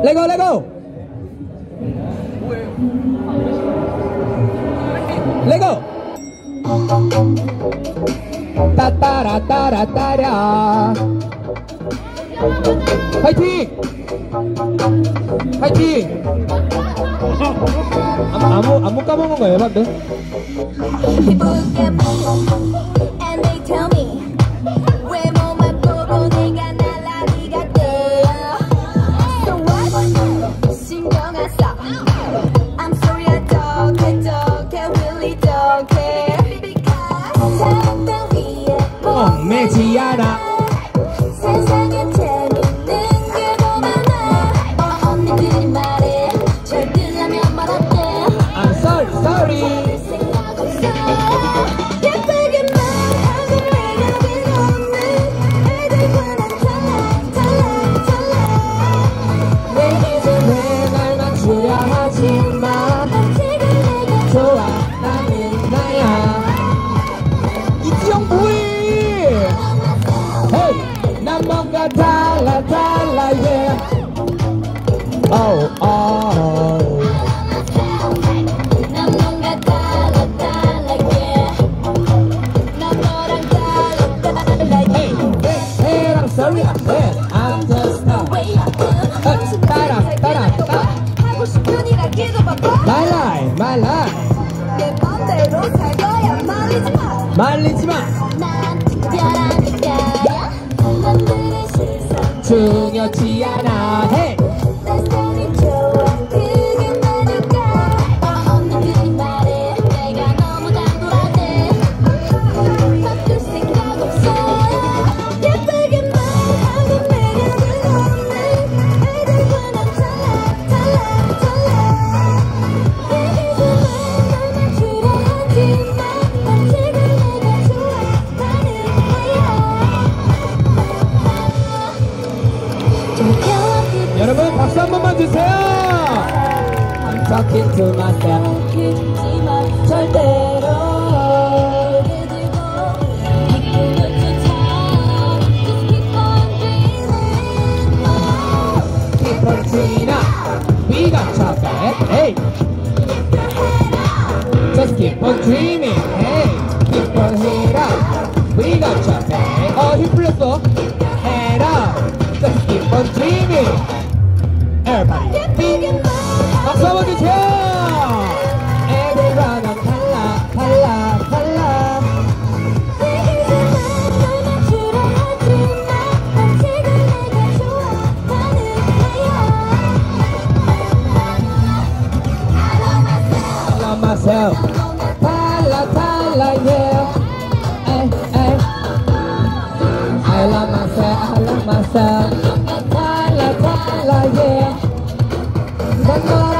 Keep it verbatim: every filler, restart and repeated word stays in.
Let go, let go. Let go. Ta ta ra ta ra ta ra. 파이팅! 파이팅! 아무 아무 까먹은 거예요, 방금? 얽매지 않아. 세상에 재밌는 게 더 많아. 어, 언니들이 말해 절 들라면 말할게. I'm sorry, sorry. 생각 없어. 예쁘게 말하고 내가 빌없는 애들과 난 달라 달라 달라. 왜 이제 내 말 맞추려 하지마. 지금 내가 좋아 나는 나야. 이지영 뭐해? 난 뭔가 달라 달라 yeah. Oh oh. 난 뭔가 달라 달라 yeah. 난 너랑 달라 달라 yeah. Hey, I'm sorry yeah. I'm just not 따라 따라 따라 하고 싶은 일 하기도 바빠. My life my life 내 맘대로 살 거야 말리지 마 말리지 마. 난 특별하니까 남들의 시선 중요치 않아. Hey. 내 스타일이 좋아 그게 나니까. 언니들이 말해 내가 너무 단돌하네. 바꿀 생각 없어. 예쁘게 말하고 내가 빌없는 애들과 난 달라 달라 달라. 내 이름은 날 맞추려 하지마. 난 지금 내가 좋아 나는 여러분 박수 한 번만 주세요. I'm talking to myself. 기죽지마 절대로. Keep on dreaming up. We got chocolate. Hey. Just keep on dreaming. Hey. Keep on head up. We got chocolate. 어, 힘 풀렸어. Head up. Just keep on dreaming. Everybody. 박수 한번 주세요. 애들과 난 달라 달라 달라. 내 이름은 널 맞추려 하지마. 난 지금 내가 좋아 나는 나야. I love myself. 달라 달라 yeah. 에이 에이. I love myself. I love myself. 달라 달라 yeah. 난 너